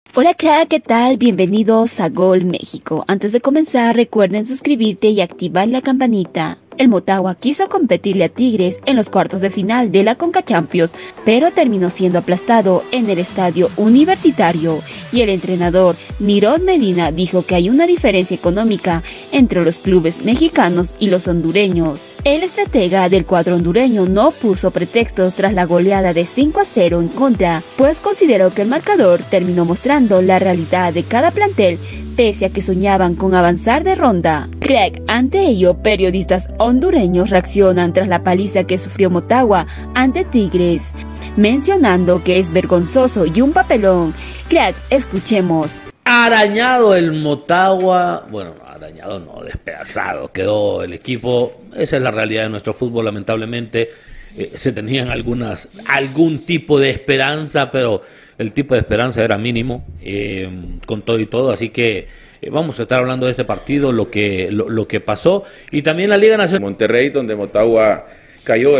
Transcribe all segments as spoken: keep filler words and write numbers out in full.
Hola crack, ¿qué tal? Bienvenidos a Gol México. Antes de comenzar, recuerden suscribirte y activar la campanita. El Motagua quiso competirle a Tigres en los cuartos de final de la Conca Champions, pero terminó siendo aplastado en el estadio Universitario. Y el entrenador Mirón Medina dijo que hay una diferencia económica entre los clubes mexicanos y los hondureños. El estratega del cuadro hondureño no puso pretextos tras la goleada de cinco a cero en contra, pues consideró que el marcador terminó mostrando la realidad de cada plantel, pese a que soñaban con avanzar de ronda. Crack, ante ello, periodistas hondureños reaccionan tras la paliza que sufrió Motagua ante Tigres, mencionando que es vergonzoso y un papelón. Crack, escuchemos. Arañado el Motagua, bueno, arañado no, despedazado quedó el equipo. Esa es la realidad de nuestro fútbol, lamentablemente. Eh, se tenían algunas, algún tipo de esperanza, pero el tipo de esperanza era mínimo, eh, con todo y todo, así que eh, vamos a estar hablando de este partido, lo que, lo, lo que pasó, y también la Liga Nacional. Monterrey, donde Motagua cayó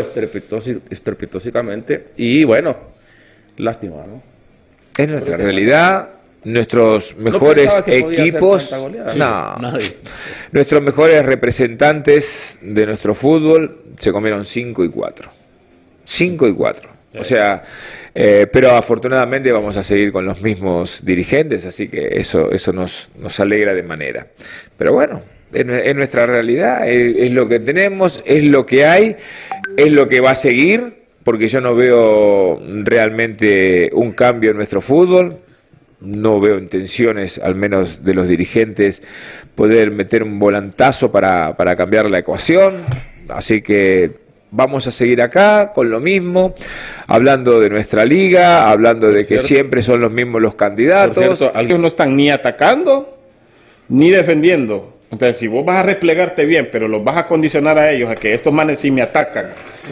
estrepitosamente, y bueno, lástima, ¿no? Es nuestra realidad. Nuestros mejores no equipos, no, nuestros mejores representantes de nuestro fútbol se comieron cinco y cuatro. cinco y cuatro. O sea, eh, pero afortunadamente vamos a seguir con los mismos dirigentes, así que eso, eso nos, nos alegra de manera. Pero bueno, es, es nuestra realidad, es, es lo que tenemos, es lo que hay, es lo que va a seguir, porque yo no veo realmente un cambio en nuestro fútbol. No veo intenciones, al menos de los dirigentes, poder meter un volantazo para, para cambiar la ecuación. Así que vamos a seguir acá con lo mismo, hablando de nuestra liga, hablando de que siempre son los mismos los candidatos. Por cierto, algunos no están ni atacando ni defendiendo. Entonces, si vos vas a replegarte bien, pero los vas a condicionar a ellos, a que estos manes sí me atacan,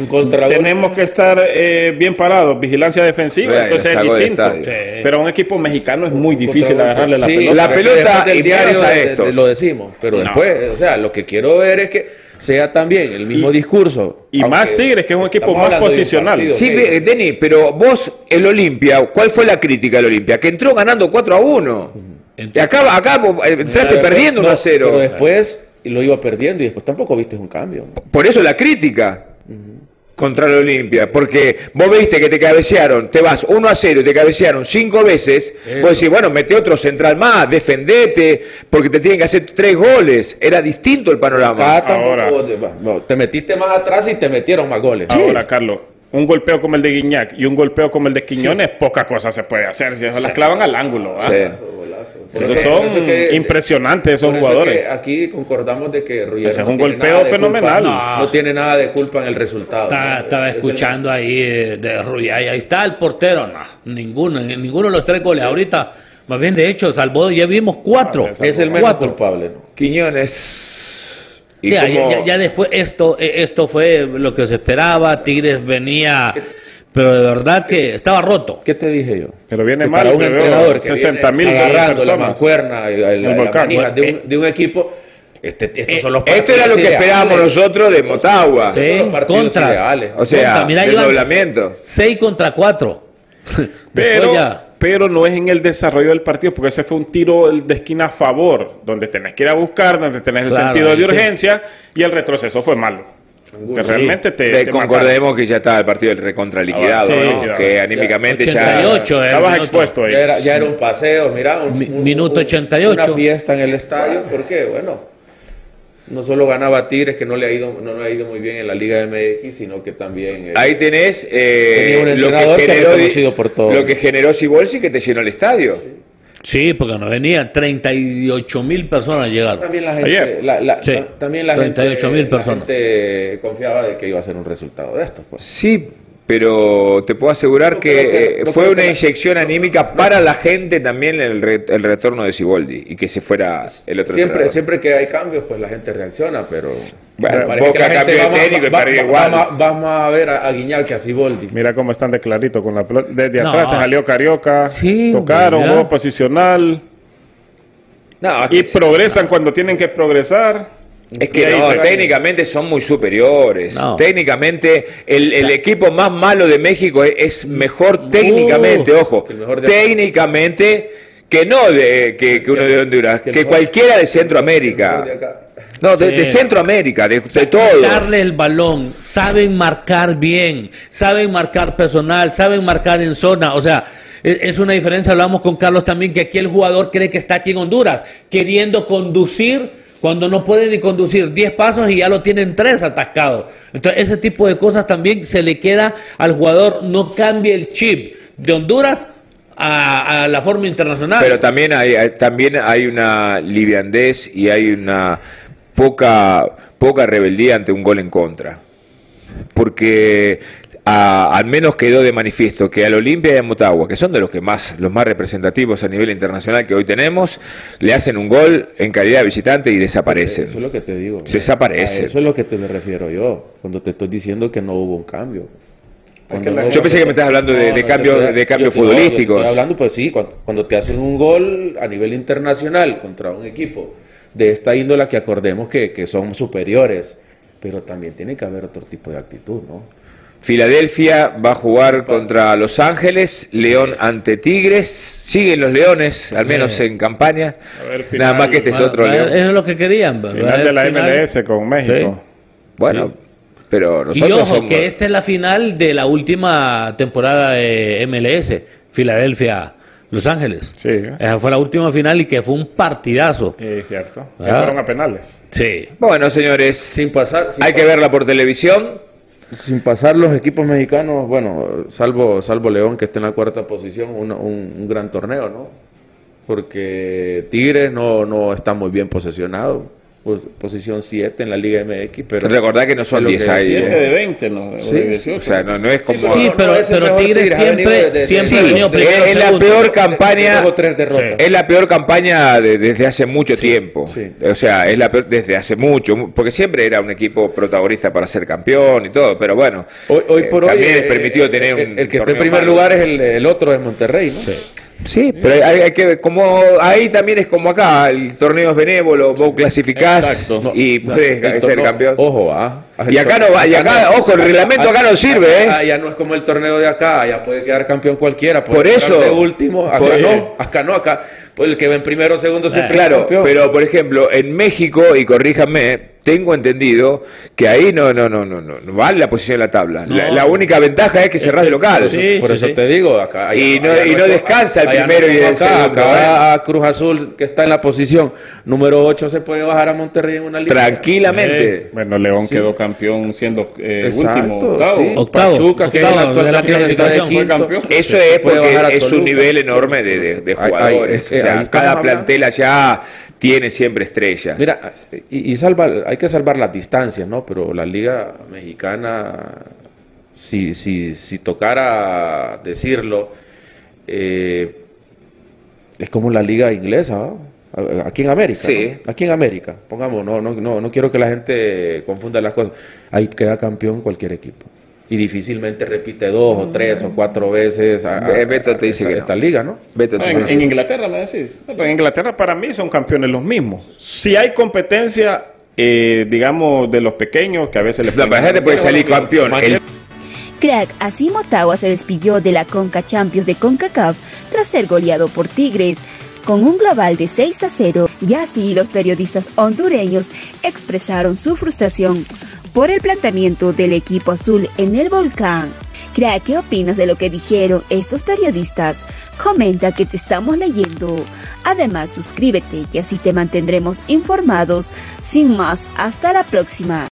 tenemos que estar eh, bien parados, vigilancia defensiva, bueno, entonces es distinto. Sí. Pero a un equipo mexicano es muy difícil agarrarle la sí, pelota. La pelota del diario a esto. De, de, lo decimos, pero no. Después, o sea, lo que quiero ver es que sea también el mismo y, discurso. Y más Tigres, que es un equipo más posicional. Sí, okay. Denny, pero vos, el Olimpia, ¿cuál fue la crítica del Olimpia? Que entró ganando cuatro a uno. Y acá, acá entraste pero perdiendo uno a cero. Pero después lo iba perdiendo y después tampoco viste un cambio. Por eso la crítica uh-huh. contra el Olimpia. Porque vos viste que te cabecearon, te vas uno a cero y te cabecearon cinco veces. Eso. Vos decís, bueno, mete otro central más, defendete, porque te tienen que hacer tres goles. Era distinto el panorama. Acá tampoco, te, no, te metiste más atrás y te metieron más goles. Ahora, sí. Carlos, un golpeo como el de Guiñac y un golpeo como el de Quiñones, sí. poca cosa se puede hacer. Si eso sí. las clavan al ángulo. Sí. Por eso son eso que, impresionantes esos jugadores. Aquí concordamos de que Ruggiero ese es un no golpeo fenomenal. Culpa, no, no tiene nada de culpa en el resultado. Está, ¿no? Estaba escuchando ahí de Ruggiero. Ahí está el portero. No, ninguno, ninguno de los tres goles. Ahorita, más bien de hecho, salvó, ya vimos cuatro. Ah, es el menos cuatro. culpable, ¿no? Quiñones. ¿Y ya, como... ya, ya después esto, esto fue lo que se esperaba. Tigres venía... Pero de verdad que estaba roto. ¿Qué te dije yo? Pero viene que mal para un entrenador que sesenta mil agarrando la mancuerna, el, el, el la manija de, un, de un equipo. Este, estos eh, son los esto era lo que ideales. Esperábamos nosotros de Motagua. Sí, son los partidos ideales. O sea, Mira, el doblamiento. seis contra cuatro. Pero, pero no es en el desarrollo del partido, porque ese fue un tiro de esquina a favor, donde tenés que ir a buscar, donde tenés el claro, sentido de urgencia, sí. y el retroceso fue malo. Que sí. realmente te, te concordemos que ya estaba el partido del recontra liquidado, ah, sí, ¿no? Que ya, anímicamente ya, ochenta y ocho, ya estabas expuesto ahí. Ya era, ya era un paseo, mira, un, un, minuto ochenta y ocho, una fiesta en el estadio, porque bueno, no solo ganaba Tigres, que no le ha ido, no le ha ido muy bien en la Liga M X, sino que también eh, ahí tenés eh, un lo que generó que por todo. Lo que generó Sibolsi, que te llenó el estadio. Sí. Sí, porque nos venían treinta y ocho mil personas llegaron. También la gente, la, la, sí, también la treinta y ocho mil personas. La gente confiaba de que iba a ser un resultado de esto. Pues. Sí, pero te puedo asegurar no, que, que no fue una que inyección la... anímica para la gente también el, re, el retorno de Siboldi y que se fuera el otro siempre entrenador. Siempre que hay cambios, pues la gente reacciona, pero... Bueno, Boca cambió de técnico y perdió igual. Vamos, vamos a ver a, a Guiñac que a Siboldi. Mira cómo están de clarito con la pelota. Desde no. atrás te salió Carioca, sí, tocaron, juego posicional. No, y progresan sí. cuando tienen que progresar. Es que no, técnicamente son muy superiores. No. Técnicamente, el, el equipo más malo de México es, es mejor técnicamente, uh, ojo, técnicamente Que no de que, que uno de Honduras, que, que cualquiera de Centroamérica. No, de, sí. de Centroamérica, de, de todos. Darle el balón, saben marcar bien, saben marcar personal, saben marcar en zona, o sea, es, es una diferencia. Hablamos con Carlos también, que aquí el jugador cree que está aquí en Honduras, queriendo conducir cuando no puede ni conducir diez pasos y ya lo tienen tres atascados. Entonces ese tipo de cosas también se le queda al jugador, no cambie el chip de Honduras a, a la forma internacional. Pero también hay, hay, también hay una liviandez y hay una poca, poca rebeldía ante un gol en contra. Porque a, al menos quedó de manifiesto que al Olimpia y a Motagua, que son de los que más los más representativos a nivel internacional que hoy tenemos, le hacen un gol en calidad de visitante y desaparecen. Eso es lo que te digo. Se desaparecen. Eso es lo que te me refiero yo, cuando te estoy diciendo que no hubo un cambio. No, yo pensé que me estás hablando de, de cambios de cambios futbolísticos. No, estoy hablando, pues sí, cuando, cuando te hacen un gol a nivel internacional contra un equipo de esta índola, que acordemos que, que son superiores, pero también tiene que haber otro tipo de actitud, ¿no? Filadelfia va a jugar contra Los Ángeles, León ante Tigres, siguen los Leones, al menos en campaña, ver, final, nada más que este es otro va, León. Es lo que querían. Va, final de la final. M L S con México. Sí. Bueno, sí. Pero nosotros y ojo, somos... que esta es la final de la última temporada de M L S, Filadelfia, Los Ángeles. Sí. Esa fue la última final y que fue un partidazo. Es cierto. Que fueron a penales. Sí. Bueno, señores, sin pasar, sin hay pasar. que verla por televisión. Sin pasar los equipos mexicanos, bueno, salvo salvo León, que está en la cuarta posición, un, un, un gran torneo, ¿no? Porque Tigres no, no está muy bien posesionado. Pues, posición siete en la Liga M X, pero recordad que no son diez ahí. siete de veinte, ¿no? Sí, de dieciocho. O sea, no, no es como... Sí, pero, no, pero Tigres siempre, de, de, siempre sí, ha venido primero. Es la peor campaña, tres derrotas. Sí. Es la peor campaña de, desde hace mucho sí, tiempo. Sí. O sea, es la peor desde hace mucho, porque siempre era un equipo protagonista para ser campeón y todo, pero bueno, hoy, hoy por eh, hoy también eh, es permitido eh, tener eh, un el que está en primer malo. lugar es el, el otro es Monterrey, ¿no? Sí. Sí, pero hay, hay que ver, como ahí también es como acá, el torneo es benévolo, vos clasificás no, y podés no, ser campeón. Ojo, ah. Y acá no va, y acá, ojo, el reglamento acá no sirve, acá, ¿eh? Ya no es como el torneo de acá, ya puede quedar campeón cualquiera. Por eso. De último, acá por, no, acá no, acá. Pues el que va en primero o segundo siempre claro, es campeón. Pero por ejemplo, en México, y corríjanme, tengo entendido que ahí no no no no no, no vale la posición de la tabla. No. La, la única ventaja es que cerrás de local. Sí, por eso sí. te digo, acá y allá, no, allá y no, no descansa el primero no y el acá, segundo. Acá va a Cruz Azul, que está en la posición número ocho, se puede bajar a Monterrey en una liga. Tranquilamente. Eh, bueno, León sí. quedó campeón siendo eh, Exacto, último, octavo. Sí. Octavo. Pachuca, octavo, que es la actual la clasificación fue campeón. Eso es porque es un nivel enorme de, de, de jugadores. Ay, ay, o sea, cada plantel allá tiene siempre estrellas. Mira, y, y salva, hay que salvar las distancias, ¿no? Pero la Liga Mexicana, si, si, si tocara decirlo, eh, es como la Liga Inglesa, ¿no? Aquí en América, sí. ¿no? Aquí en América, pongamos, no, no, no, no quiero que la gente confunda las cosas. Ahí queda campeón cualquier equipo. Y difícilmente repite dos o tres o cuatro veces a, a, Beto te dice a, a que esta no. liga, ¿no? Beto te en, en Inglaterra me decís. No, en Inglaterra para mí son campeones los mismos. Si hay competencia, eh, digamos, de los pequeños, que a veces les no, la gente puede salir campeón. El... Crack, así Motagua se despidió de la Conca Champions de CONCACAF tras ser goleado por Tigres con un global de seis a cero, y así los periodistas hondureños expresaron su frustración por el planteamiento del equipo azul en el Volcán. Crack, ¿qué opinas de lo que dijeron estos periodistas? Comenta que te estamos leyendo. Además, suscríbete y así te mantendremos informados. Sin más, hasta la próxima.